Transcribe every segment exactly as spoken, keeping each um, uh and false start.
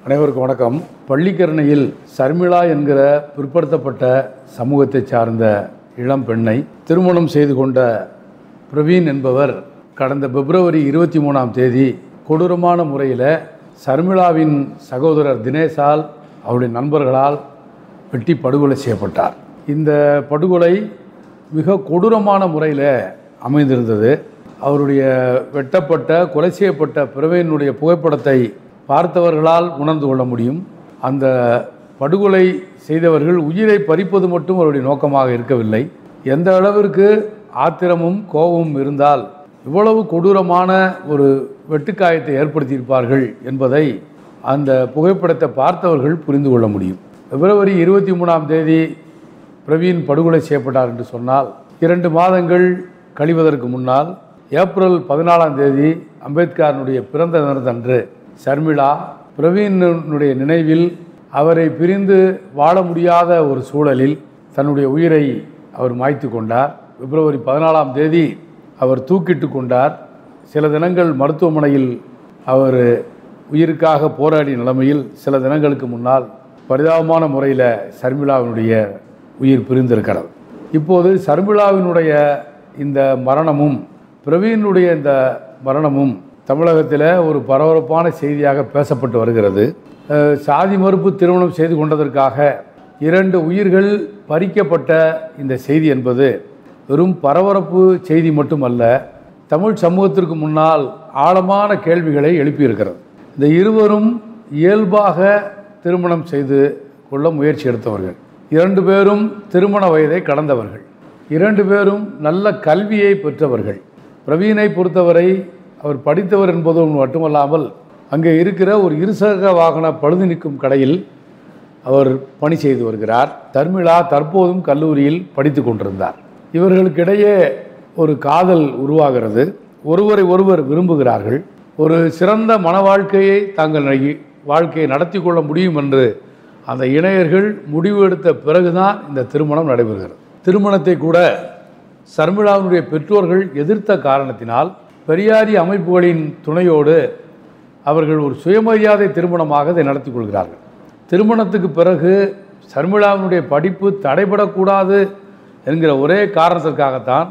அனைவருக்கும் வணக்கம். பள்ளிக்கரணையில் சர்மிளா என்கிற பிற்படுத்தப்பட்ட சமூகத்தை சார்ந்த இளம் பெண்ணை திருமணம் செய்து கொண்ட பிரவீன் என்பவர் கடந்த பிப்ரவரி இருபத்தி மூணாம் தேதி கொடூரமான முறையில் சர்மிளாவின் சகோதரர் தினேஷால் அவருடைய நண்பர்களால் வெட்டி படுகொலை செய்யப்பட்டார். இந்த படுகொலை மிக கொடூரமான முறையில் அமைந்திருந்தது. அவருடைய வெட்டப்பட்ட கொலை செய்யப்பட்ட பிரவீனுடைய புகைப்படத்தை பார்த்தவர்களால் உணர்ந்து கொள்ள முடியும். அந்த படுகொலை செய்தவர்கள் உயிரை பறிப்பது மட்டும் அவருடைய நோக்கமாக இருக்கவில்லை. எந்த அளவிற்கு ஆத்திரமும் கோபமும் இருந்தால் இவ்வளவு கொடூரமான ஒரு வெட்டுக்காயத்தை ஏற்படுத்தியிருப்பார்கள் என்பதை அந்த புகைப்படத்தை பார்த்தவர்கள் புரிந்து கொள்ள முடியும். பிப்ரவரி இருபத்தி மூணாம் தேதி பிரவீன் படுகொலை செய்யப்பட்டார் என்று சொன்னால் இரண்டு மாதங்கள் கழிவதற்கு முன்னால் ஏப்ரல் பதினாலாம் தேதி அம்பேத்கரனுடைய பிறந்த தினத்தன்று சர்மிளா பிரவீனுடைய நினைவில் அவரை பிரிந்து வாழ முடியாத ஒரு சூழலில் தன்னுடைய உயிரை அவர் மாய்த்து கொண்டார். பிப்ரவரி பதினாலாம் தேதி அவர் தூக்கிட்டு கொண்டார். சில தினங்கள் மருத்துவமனையில் அவர் உயிருக்காக போராடிய நிலைமையில் சில தினங்களுக்கு முன்னால் பரிதாபமான முறையில் சர்மிளாவினுடைய உயிர் பிரிந்திருக்கிறது. இப்போது சர்மிளாவினுடைய இந்த மரணமும் பிரவீனுடைய இந்த மரணமும் தமிழகத்தில் ஒரு பரபரப்பான செய்தியாக பேசப்பட்டு வருகிறது. சாதி மறுப்பு திருமணம் செய்து கொண்டதற்காக இரண்டு உயிர்கள் பறிக்கப்பட்ட இந்த செய்தி என்பது வெறும் பரபரப்பு செய்தி மட்டுமல்ல, தமிழ் சமூகத்திற்கு முன்னால் ஆழமான கேள்விகளை எழுப்பியிருக்கிறது. இந்த இருவரும் இயல்பாக திருமணம் செய்து கொள்ள முயற்சி எடுத்தவர்கள், இரண்டு பேரும் திருமண வயதை கடந்தவர்கள், இரண்டு பேரும் நல்ல கல்வியை பெற்றவர்கள். பிரவீனை பொறுத்தவரை அவர் படித்தவர் என்பது மட்டுமல்லாமல் அங்கே இருக்கிற ஒரு இருசக்கர வாகன பழுது நீக்கும் கடையில் அவர் பணி செய்து வருகிறார். சர்மிளா தற்போதும் கல்லூரியில் படித்து கொண்டிருந்தார். இவர்களுக்கிடையே ஒரு காதல் உருவாகிறது. ஒருவரை ஒருவர் விரும்புகிறார்கள். ஒரு சிறந்த மன வாழ்க்கையை தாங்கள் வாழ்க்கையை நடத்தி கொள்ள முடியும் என்று அந்த இணையர்கள் முடிவு எடுத்த பிறகுதான் இந்த திருமணம் நடைபெறுகிறது. திருமணத்தை கூட சர்மிளாவுடைய பெற்றோர்கள் எதிர்த்த காரணத்தினால் பெரியாரி அமைப்புகளின் துணையோடு அவர்கள் ஒரு சுயமரியாதை திருமணமாக இதை நடத்தி கொள்கிறார்கள். திருமணத்துக்கு பிறகு சர்மிளாவினுடைய படிப்பு தடைபடக்கூடாது என்கிற ஒரே காரணத்திற்காகத்தான்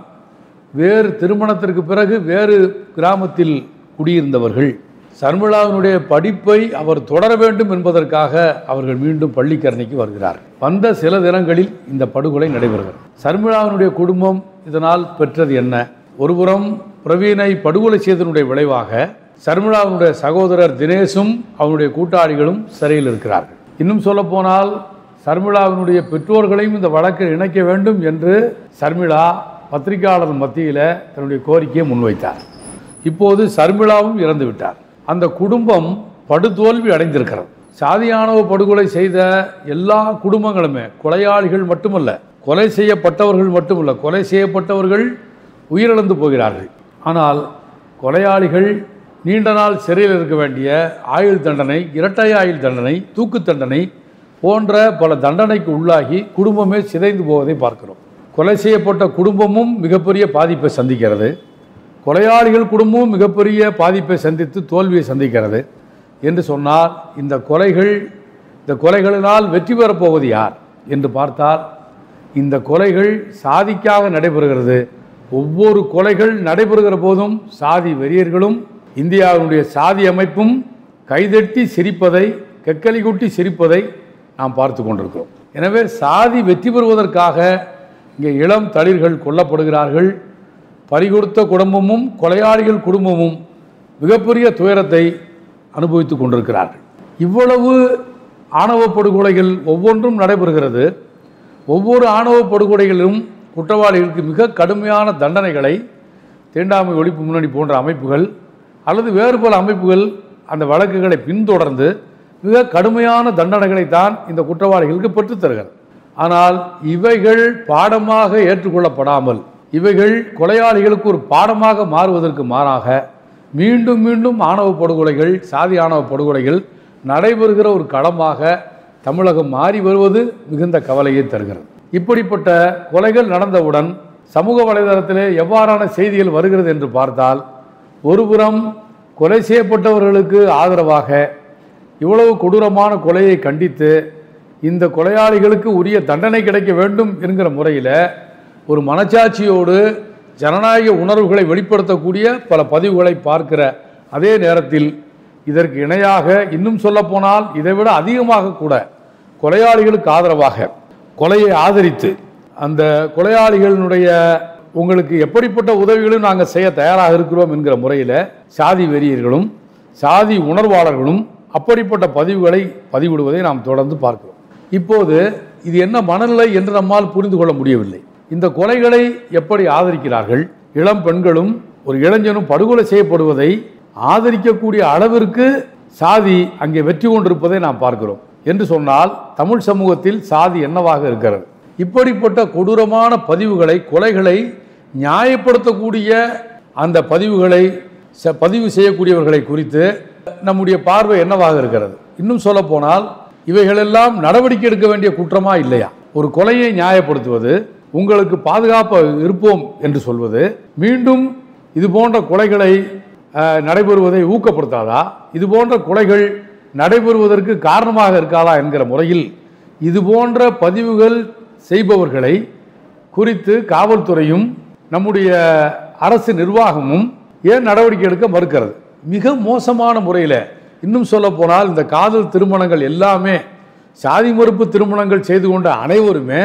வேறு திருமணத்திற்கு பிறகு வேறு கிராமத்தில் குடியிருந்தவர்கள் சர்மிளாவினுடைய படிப்பை அவர் தொடர வேண்டும் என்பதற்காக அவர்கள் மீண்டும் பள்ளிக்கரணைக்கு வருகிறார்கள். வந்த சில தினங்களில் இந்த படுகொலை நடைபெறுகிறது. சர்மிளாவினுடைய குடும்பம் இதனால் பெற்றது என்ன? ஒருபுறம் பிரவீனை படுகொலை செய்ததனுடைய விளைவாக சர்மிளாவினுடைய சகோதரர் தினேஷும் அவனுடைய கூட்டாளிகளும் சிறையில் இருக்கிறார்கள். இன்னும் சொல்ல போனால் சர்மிளாவினுடைய பெற்றோர்களையும் இந்த வழக்கில் இணைக்க வேண்டும் என்று சர்மிளா பத்திரிகையாளர் மத்தியில் தன்னுடைய கோரிக்கையை முன்வைத்தார். இப்போது சர்மிளாவும் இறந்து விட்டார். அந்த குடும்பம் படுதோல்வி அடைந்திருக்கிறது. சாதியாணவ படுகொலை செய்த எல்லா குடும்பங்களுமே கொலையாளிகள் மட்டுமல்ல, கொலை செய்யப்பட்டவர்கள் மட்டுமல்ல, கொலை செய்யப்பட்டவர்கள் உயிரிழந்து போகிறார்கள். ஆனால் கொலையாளிகள் நீண்ட நாள் சிறையில் இருக்க வேண்டிய ஆயுள் தண்டனை, இரட்டை ஆயுள் தண்டனை, தூக்கு தண்டனை போன்ற பல தண்டனைக்கு உள்ளாகி குடும்பமே சிதைந்து போவதை பார்க்கிறோம். கொலை செய்யப்பட்ட குடும்பமும் மிகப்பெரிய பாதிப்பை சந்திக்கிறது. கொலையாளிகள் குடும்பமும் மிகப்பெரிய பாதிப்பை சந்தித்து தோல்வியை சந்திக்கிறது என்று சொன்னால் இந்த கொலைகள் இந்த கொலைகளினால் வெற்றி பெறப்போவது யார் என்று பார்த்தால் இந்த கொலைகள் சாதிக்காக நடைபெறுகிறது. ஒவ்வொரு கொலைகள் நடைபெறுகிற போதும் சாதி வெறியர்களும் இந்தியாவினுடைய சாதி அமைப்பும் கைதட்டி சிரிப்பதை, கெக்கலி கூட்டி சிரிப்பதை நாம் பார்த்து கொண்டிருக்கிறோம். எனவே சாதி வெற்றி பெறுவதற்காக இங்கே இளம் தளிர்கள் கொல்லப்படுகிறார்கள். பறிகொடுத்த குடும்பமும் கொலையாளிகள் குடும்பமும் மிகப்பெரிய துயரத்தை அனுபவித்து கொண்டிருக்கிறார்கள். இவ்வளவு ஆணவ படுகொலைகள் ஒவ்வொன்றும் நடைபெறுகிறது. ஒவ்வொரு ஆணவ படுகொலைகளிலும் குற்றவாளிகளுக்கு மிக கடுமையான தண்டனைகளை தீண்டாமை ஒழிப்பு முன்னணி போன்ற அமைப்புகள் அல்லது வேறு பல அமைப்புகள் அந்த வழக்குகளை பின்தொடர்ந்து மிக கடுமையான தண்டனைகளை தான் இந்த குற்றவாளிகளுக்கு பெற்றுத்தருகிறது. ஆனால் இவைகள் பாடமாக ஏற்றுக்கொள்ளப்படாமல் இவைகள் கொலையாளிகளுக்கு ஒரு பாடமாக மாறுவதற்கு மாறாக மீண்டும் மீண்டும் ஆணவ படுகொலைகள், சாதி ஆணவ படுகொலைகள் நடைபெறுகிற ஒரு களமாக தமிழகம் மாறி வருவது மிகுந்த கவலையை தருகிறது. இப்படிப்பட்ட கொலைகள் நடந்தவுடன் சமூக வலைதளத்திலே எவ்வாறான செய்திகள் வருகிறது என்று பார்த்தால், ஒருபுறம் கொலை செய்யப்பட்டவர்களுக்கு ஆதரவாக இவ்வளவு கொடூரமான கொலையை கண்டித்து இந்த கொலையாளிகளுக்கு உரிய தண்டனை கிடைக்க வேண்டும் என்கிற முறையில் ஒரு மனச்சாட்சியோடு ஜனநாயக உணர்வுகளை வெளிப்படுத்தக்கூடிய பல பதிவுகளை பார்க்கிற அதே நேரத்தில் இதற்கு இணையாக இன்னும் சொல்லப்போனால் இதைவிட அதிகமாக கூட கொலையாளிகளுக்கு ஆதரவாக கொலையை ஆதரித்து அந்த கொலையாளிகளினுடைய உங்களுக்கு எப்படிப்பட்ட உதவிகளும் நாங்கள் செய்ய தயாராக இருக்கிறோம் என்கிற முறையில் சாதி வெறியர்களும் சாதி உணர்வாளர்களும் அப்படிப்பட்ட பதிவுகளை பதிவிடுவதை நாம் தொடர்ந்து பார்க்கிறோம். இப்போது இது என்ன மனநிலை என்று நம்மால் புரிந்து கொள்ள முடியவில்லை. இந்த கொலைகளை எப்படி ஆதரிக்கிறார்கள்? இளம் பெண்களும் ஒரு இளைஞனும் படுகொலை செய்யப்படுவதை ஆதரிக்கக்கூடிய அளவிற்கு சாதி அங்கே வெற்றி கொண்டிருப்பதை நாம் பார்க்கிறோம் என்று சொன்னால் தமிழ் சமூகத்தில் சாதி என்னவாக இருக்கிறது? இப்படிப்பட்ட கொடூரமான பதிவுகளை கொலைகளை நியாயப்படுத்தக்கூடிய அந்த பதிவுகளை பதிவு செய்யக்கூடியவர்களை குறித்து நம்முடைய பார்வை என்னவாக இருக்கிறது? இன்னும் சொல்ல போனால் இவைகளெல்லாம் நடவடிக்கை எடுக்க வேண்டிய குற்றமா இல்லையா? ஒரு கொலையை நியாயப்படுத்துவது, உங்களுக்கு பாதுகாப்பு இருப்போம் என்று சொல்வது, மீண்டும் இது போன்ற கொலைகளை நடைபெறுவதை ஊக்கப்படுத்தாதா? இது போன்ற கொலைகள் நடைபெறுவதற்கு காரணமாக இருக்காதா என்கிற முறையில் இது போன்ற பதிவுகள் செய்பவர்களை குறித்து காவல்துறையும் நம்முடைய அரசு நிர்வாகமும் ஏன் நடவடிக்கை எடுக்க மறுக்கிறது? மிக மோசமான முறையில் இன்னும் சொல்ல போனால் இந்த காதல் திருமணங்கள் எல்லாமே சாதி மறுப்பு திருமணங்கள் செய்து கொண்ட அனைவருமே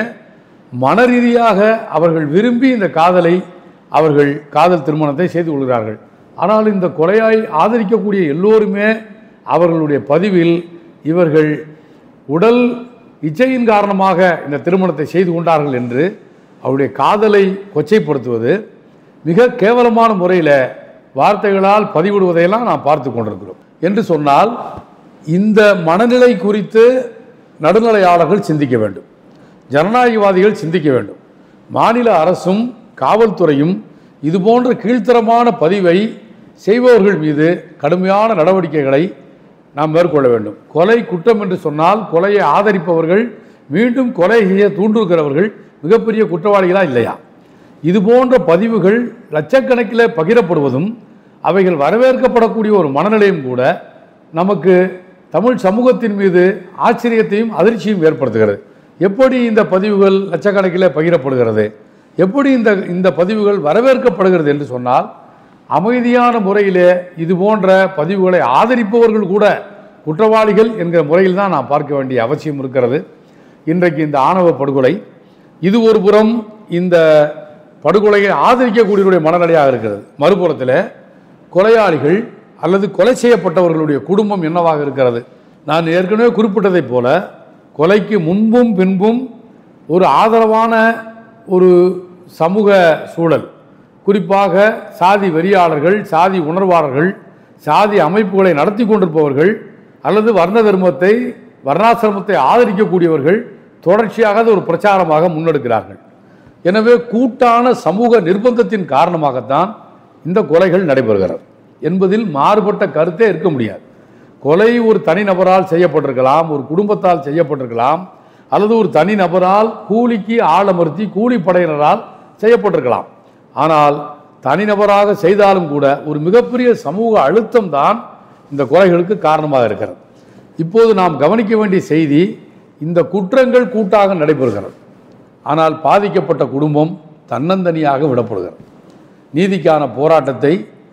மன ரீதியாக அவர்கள் விரும்பி இந்த காதலை அவர்கள் காதல் திருமணத்தை செய்து கொள்கிறார்கள். ஆனால் இந்த கொலையாய் ஆதரிக்கக்கூடிய எல்லோருமே அவர்களுடைய பதிவில் இவர்கள் உடல் இச்சையின் காரணமாக இந்த திருமணத்தை செய்து கொண்டார்கள் என்று அவருடைய காதலை கொச்சைப்படுத்துவது மிக கேவலமான முறையில் வார்த்தைகளால் பதிவிடுவதையெல்லாம் நாம் பார்த்து கொண்டிருக்கிறோம். என்று சொன்னால் இந்த மனநிலை குறித்து நடுநிலையாளர்கள் சிந்திக்க வேண்டும், ஜனநாயகவாதிகள் சிந்திக்க வேண்டும். மாநில அரசும் காவல்துறையும் இதுபோன்ற கீழ்த்தரமான பதிவை செய்பவர்கள் மீது கடுமையான நடவடிக்கைகளை நாம் மேற்கொள்ள வேண்டும். கொலை குற்றம் என்று சொன்னால் கொலையை ஆதரிப்பவர்கள் மீண்டும் கொலை செய்ய தூண்டுகிறவர்கள் மிகப்பெரிய குற்றவாளிகளா இல்லையா? இது போன்ற பதிவுகள் லட்சக்கணக்கில் பகிரப்படுவதும் அவைகள் வரவேற்கப்படக்கூடிய ஒரு மனநிலையும் கூட நமக்கு தமிழ் சமூகத்தின் மீது ஆச்சரியத்தையும் அதிர்ச்சியும் ஏற்படுத்துகிறது. எப்படி இந்த பதிவுகள் லட்சக்கணக்கில் பகிரப்படுகிறது, எப்படி இந்த இந்த பதிவுகள் வரவேற்கப்படுகிறது என்று சொன்னால் அமைதியான முறையிலே இது போன்ற பதிவுகளை ஆதரிப்பவர்கள் கூட குற்றவாளிகள் என்கிற முறையில் தான் நாம் பார்க்க வேண்டிய அவசியம் இருக்கிறது. இன்றைக்கு இந்த ஆணவ படுகொலை இது ஒரு புறம் இந்த படுகொலையை ஆதரிக்கக்கூடியவருடைய மனநிலையாக இருக்கிறது. மறுபுறத்தில் கொலையாளிகள் அல்லது கொலை செய்யப்பட்டவர்களுடைய குடும்பம் என்னவாக இருக்கிறது? நான் ஏற்கனவே குறிப்பிட்டதைப் போல கொலைக்கு முன்பும் பின்பும் ஒரு ஆதரவான ஒரு சமூக சூழல், குறிப்பாக சாதி வெறியாளர்கள், சாதி உணர்வாளர்கள், சாதி அமைப்புகளை நடத்தி கொண்டிருப்பவர்கள் அல்லது வர்ண தர்மத்தை வர்ணாசிரமத்தை ஆதரிக்கக்கூடியவர்கள் தொடர்ச்சியாக ஒரு பிரச்சாரமாக முன்னெடுக்கிறார்கள். எனவே கூட்டான சமூக நிர்பந்தத்தின் காரணமாகத்தான் இந்த கொலைகள் நடைபெறுகிறது என்பதில் மாறுபட்ட கருத்தே இருக்க முடியாது. கொலை ஒரு தனிநபரால் செய்யப்பட்டிருக்கலாம், ஒரு குடும்பத்தால் செய்யப்பட்டிருக்கலாம், அல்லது ஒரு தனிநபரால் கூலிக்கு ஆளமர்த்தி கூலிப்படையினரால் செய்யப்பட்டிருக்கலாம். ஆனால் தனிநபராக செய்தாலும் கூட ஒரு மிகப்பெரிய சமூக அழுத்தம் தான் இந்த கொலைகளுக்கு காரணமாக இருக்கிறது. இப்போது நாம் கவனிக்க வேண்டிய செய்தி, இந்த குற்றங்கள் கூட்டாக நடைபெறுகிறது, ஆனால் பாதிக்கப்பட்ட குடும்பம் தன்னந்தனியாக விடப்படுகிறது. நீதிக்கான போராட்டத்தை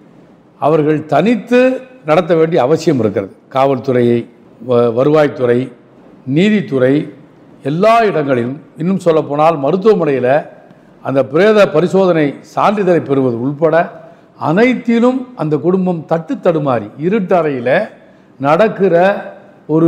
அவர்கள் தனித்து நடத்த வேண்டிய அவசியம் இருக்கிறது. காவல்துறையை, வருவாய்த்துறை, நீதித்துறை, எல்லா இடங்களிலும், இன்னும் சொல்லப்போனால் மருத்துவமனையில் அந்த பிரேத பரிசோதனை சான்றிதழை பெறுவது உள்பட அனைத்திலும் அந்த குடும்பம் தட்டு தடுமாறி இருட்டறையில் நடக்கிற ஒரு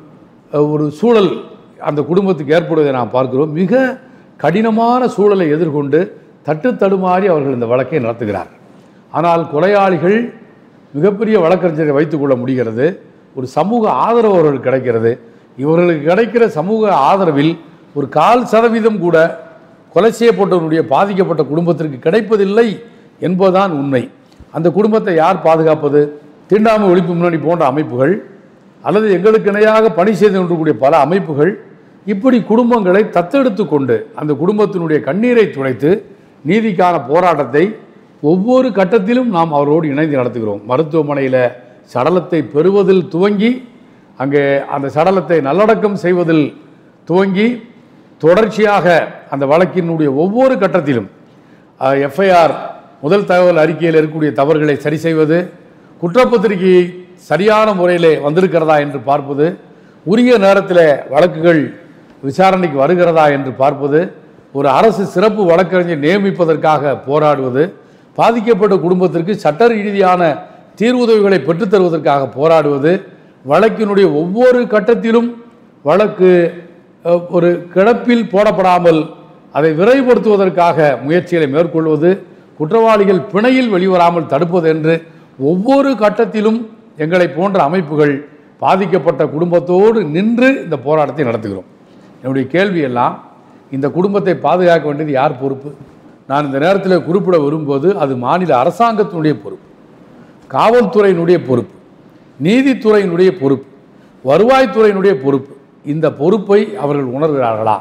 ஒரு சூழல் அந்த குடும்பத்துக்கு ஏற்படுவதை நாம் பார்க்கிறோம். மிக கடினமான சூழலை எதிர்கொண்டு தட்டு தடுமாறி அவர்கள் இந்த வழக்கை நடத்துகிறார்கள். ஆனால் கொலையாளிகள் மிகப்பெரிய வழக்கறிஞரை வைத்துக்கொள்ள முடிகிறது, ஒரு சமூக ஆதரவு அவர்களுக்கு கிடைக்கிறது. இவர்களுக்கு கிடைக்கிற சமூக ஆதரவில் ஒரு கால் சதவீதம் கூட கொலை செய்யப்பட்டவருடைய பாதிக்கப்பட்ட குடும்பத்திற்கு கிடைப்பதில்லை என்பதுதான் உண்மை. அந்த குடும்பத்தை யார் பாதுகாப்பது? தீண்டாமை ஒழிப்பு முன்னணி போன்ற அமைப்புகள் அல்லது எங்களுக்கு இணையாக பணி செய்து கொண்டிருக்கக்கூடிய பல அமைப்புகள் இப்படி குடும்பங்களை தத்தெடுத்து கொண்டு அந்த குடும்பத்தினுடைய கண்ணீரை துடைத்து நீதிக்கான போராட்டத்தை ஒவ்வொரு கட்டத்திலும் நாம் அவரோடு இணைந்து நடத்துகிறோம். மருத்துவமனையில் சடலத்தை பெறுவதில் துவங்கி அங்கே அந்த சடலத்தை நல்லடக்கம் செய்வதில் துவங்கி தொடர்ச்சியாக அந்த வழக்கினுடைய ஒவ்வொரு கட்டத்திலும் எஃப்ஐஆர் முதல் தகவல் அறிக்கையில் இருக்கக்கூடிய தவறுகளை சரி செய்வது, குற்றப்பத்திரிகையை சரியான முறையில் வந்திருக்கிறதா என்று பார்ப்பது, உரிய நேரத்தில் வழக்குகள் விசாரணைக்கு வருகிறதா என்று பார்ப்பது, ஒரு அரசு சிறப்பு வழக்கறிஞர் நியமிப்பதற்காக போராடுவது, பாதிக்கப்பட்ட குடும்பத்திற்கு சட்ட ரீதியான தீர்வுதவிகளை பெற்றுத்தருவதற்காக போராடுவது, வழக்கினுடைய ஒவ்வொரு கட்டத்திலும் வழக்கு ஒரு கிடப்பில் போடப்படாமல் அதை விரைவுபடுத்துவதற்காக முயற்சிகளை மேற்கொள்வது, குற்றவாளிகள் பிணையில் வெளிவராமல் தடுப்பது என்று ஒவ்வொரு கட்டத்திலும் எங்களை போன்ற அமைப்புகள் பாதிக்கப்பட்ட குடும்பத்தோடு நின்று இந்த போராட்டத்தை நடத்துகிறோம். என்னுடைய கேள்வி எல்லாம், இந்த குடும்பத்தை பாதுகாக்க வேண்டியது யார் பொறுப்பு? நான் இந்த நேரத்தில் குறிப்பிட விரும்புவது அது மாநில அரசாங்கத்தினுடைய பொறுப்பு, காவல்துறையினுடைய பொறுப்பு, நீதித்துறையினுடைய பொறுப்பு, வருவாய்த்துறையினுடைய பொறுப்பு. இந்த பொறுப்பை அவர்கள் உணர்கிறார்களா?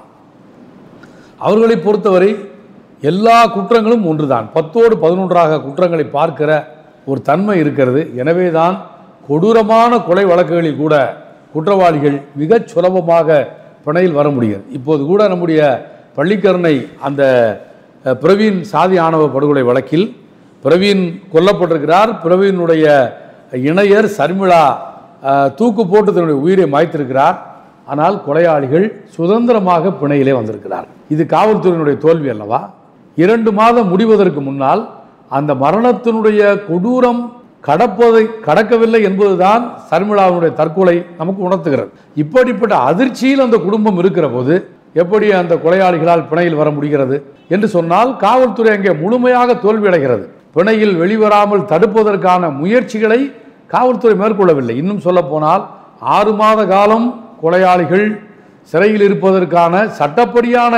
அவர்களை பொறுத்தவரை எல்லா குற்றங்களும் ஒன்றுதான். பத்தோடு பதினொன்றாக குற்றங்களை பார்க்கிற ஒரு தன்மை இருக்கிறது. எனவே தான் கொடூரமான கொலை வழக்குகளில் கூட குற்றவாளிகள் மிகச் சுலபமாக பிணையில் வர முடியாது. இப்போது கூட நம்முடைய பள்ளிக்கரணை அந்த பிரவீன் சாதி ஆணவ படுகொலை வழக்கில் பிரவீன் கொல்லப்பட்டிருக்கிறார். பிரவீனுடைய இணையர் சர்மிளா தூக்கு போட்டு தன்னுடைய உயிரை மாய்த்திருக்கிறார். ஆனால் கொலையாளிகள் சுதந்திரமாக பிணையிலே வந்திருக்கிறார். இது காவல்துறையினுடைய தோல்வி அல்லவா? இரண்டு மாதம் முடிவதற்கு முன்னால் அந்த மரணத்தினுடைய கொடூரம் கடப்பதை கடக்கவில்லை என்பதுதான் சர்மிளாவுடைய தற்கொலை நமக்கு உணர்த்துகிறது. இப்படிப்பட்ட அதிர்ச்சியில் அந்த குடும்பம் இருக்கிற போது எப்படி அந்த கொலையாளிகளால் பிணையில் வர முடிகிறது என்று சொன்னால் காவல்துறை அங்கே முழுமையாக தோல்வியடைகிறது. பிணையில் வெளிவராமல் தடுப்பதற்கான முயற்சிகளை காவல்துறை மேற்கொள்ளவில்லை. இன்னும் சொல்ல போனால் ஆறு மாத காலம் கொலையாளிகள் சிறையில் இருப்பதற்கான சட்டப்படியான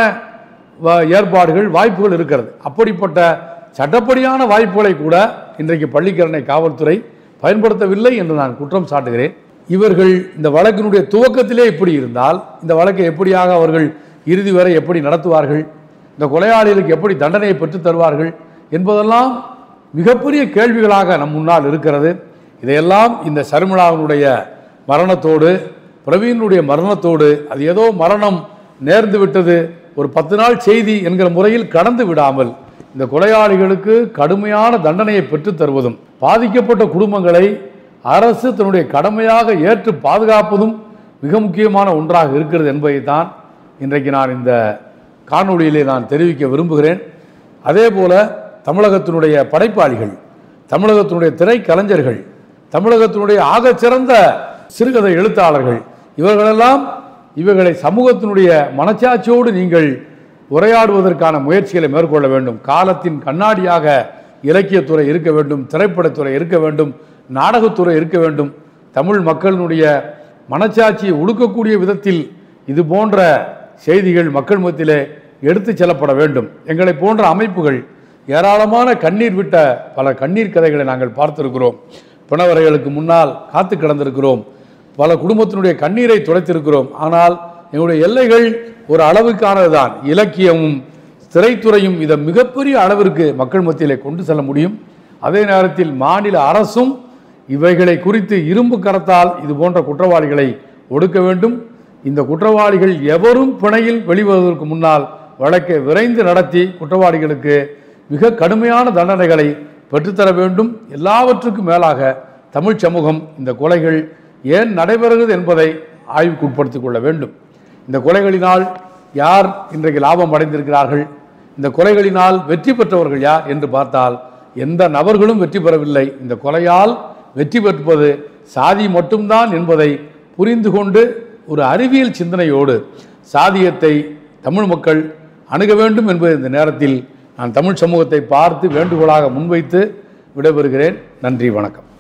ஏற்பாடுகள் வாய்ப்புகள் இருக்கிறது. அப்படிப்பட்ட சட்டப்படியான வாய்ப்புகளை கூட இன்றைக்கு பள்ளிக்கரணை காவல்துறை பயன்படுத்தவில்லை என்று நான் குற்றம் சாட்டுகிறேன். இவர்கள் இந்த வழக்கினுடைய துவக்கத்திலே இப்படி இருந்தால் இந்த வழக்கை எப்படியாக அவர்கள் இறுதி வரை எப்படி நடத்துவார்கள், இந்த கொலையாளிகளுக்கு எப்படி தண்டனையை பெற்றுத் தருவார்கள் என்பதெல்லாம் மிகப்பெரிய கேள்விகளாக நம் முன்னால் இருக்கிறது. இதையெல்லாம் இந்த சர்மிளாவினுடைய மரணத்தோடு பிரவீனுடைய மரணத்தோடு அது ஏதோ மரணம் நேர்ந்து விட்டது, ஒரு பத்து நாள் செய்தி என்கிற முறையில் கடந்து விடாமல் இந்த கொலையாளிகளுக்கு கடுமையான தண்டனையை பெற்றுத் தருவதும், பாதிக்கப்பட்ட குடும்பங்களை அரசு தன்னுடைய கடமையாக ஏற்று பாதுகாப்பதும் மிக முக்கியமான ஒன்றாக இருக்கிறது என்பதை தான் இன்றைக்கு நான் இந்த காணொளியிலே நான் தெரிவிக்க விரும்புகிறேன். அதே போல தமிழகத்தினுடைய படைப்பாளிகள், தமிழகத்தினுடைய திரைக்கலைஞர்கள், தமிழகத்தினுடைய ஆகச்சிறந்த சிறுகதை எழுத்தாளர்கள், இவர்களெல்லாம் இவர்களை சமூகத்தினுடைய மனச்சாட்சியோடு நீங்கள் உரையாடுவதற்கான முயற்சிகளை மேற்கொள்ள வேண்டும். காலத்தின் கண்ணாடியாக இலக்கியத்துறை இருக்க வேண்டும், திரைப்படத்துறை இருக்க வேண்டும், நாடகத்துறை இருக்க வேண்டும். தமிழ் மக்களினுடைய மனச்சாட்சியை உடுக்கக்கூடிய விதத்தில் இது போன்ற செய்திகள் மக்கள் மத்தியிலே எடுத்து செல்லப்பட வேண்டும். எங்களை போன்ற அமைப்புகள் ஏராளமான கண்ணீர் விட்ட பல கண்ணீர் கதைகளை நாங்கள் பார்த்திருக்கிறோம். பிணவரைகளுக்கு முன்னால் காத்து கிடந்திருக்கிறோம். பல குடும்பத்தினுடைய கண்ணீரை துடைத்திருக்கிறோம். ஆனால் எங்களுடைய எல்லைகள் ஒரு அளவுக்கானது தான். இலக்கியமும் திரைத்துறையும் இதை மிகப்பெரிய அளவிற்கு மக்கள் மத்தியிலே கொண்டு செல்ல முடியும். அதே நேரத்தில் மாநில அரசும் இவைகளை குறித்து இரும்பு கரத்தால் இது போன்ற குற்றவாளிகளை ஒடுக்க வேண்டும். இந்த குற்றவாளிகள் எவரும் பிணையில் வெளிவருவதற்கு முன்னால் வழக்கை விரைந்து நடத்தி குற்றவாளிகளுக்கு மிக கடுமையான தண்டனைகளை பெற்றுத்தர வேண்டும். எல்லாவற்றுக்கும் மேலாக தமிழ் சமூகம் இந்த கொலைகள் ஏன் நடைபெறுகிறது என்பதை ஆய்வுக்கு உட்படுத்திக் கொள்ள வேண்டும். இந்த கொலைகளினால் யார் இன்றைக்கு லாபம் அடைந்திருக்கிறார்கள், இந்த கொலைகளினால் வெற்றி பெற்றவர்கள் யார் என்று பார்த்தால் எந்த நபர்களும் வெற்றி பெறவில்லை. இந்த கொலையால் வெற்றி பெற்பது சாதி மட்டும்தான் என்பதை புரிந்து கொண்டு ஒரு அறிவியல் சிந்தனையோடு சாதியத்தை தமிழ் மக்கள் அணுக வேண்டும் என்பது இந்த நேரத்தில் நான் தமிழ் சமூகத்தை பார்த்து வேண்டுகோளாக முன்வைத்து விடைபெறுகிறேன். நன்றி, வணக்கம்.